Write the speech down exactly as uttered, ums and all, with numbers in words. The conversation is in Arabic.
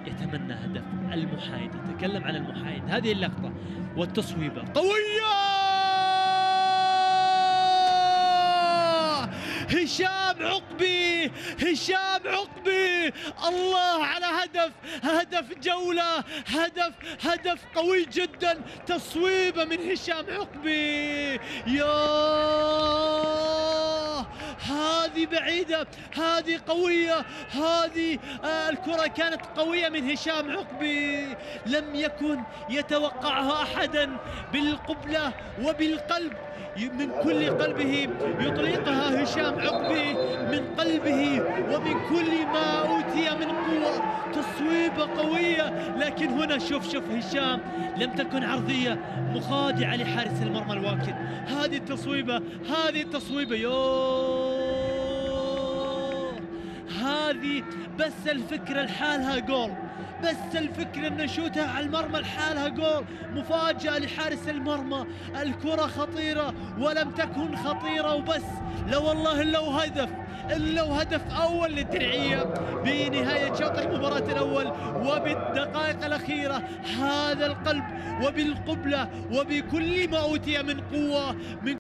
يتمنى هدف المحايد، يتكلم عن المحايد. هذه اللقطة والتصويبة قوية. هشام عقبي، هشام عقبي، الله على هدف، هدف جولة، هدف هدف قوي جدا. تصويبة من هشام عقبي، ياه هذه بعيدة، هذه قوية، هذه آه الكرة كانت قوية من هشام عقبي، لم يكن يتوقعها أحدا. بالقبلة وبالقلب، من كل قلبه يطلقها هشام عقبي، من قلبه ومن كل ما أوتي من قوة. تصويبة قوية، لكن هنا شوف شوف هشام لم تكن عرضية مخادعة لحارس المرمى الواكد. هذه التصويبة، هذه التصويبة، يوه هذه بس الفكرة لحالها جول، بس الفكرة ان نشوتها على المرمى لحالها جول. مفاجأة لحارس المرمى، الكرة خطيرة ولم تكن خطيرة وبس، لا والله لو هدف، لو هدف اول للدرعية بنهاية شوط المباراة الاول وبالدقائق الاخيرة. هذا القلب وبالقبلة وبكل ما اوتي من قوة من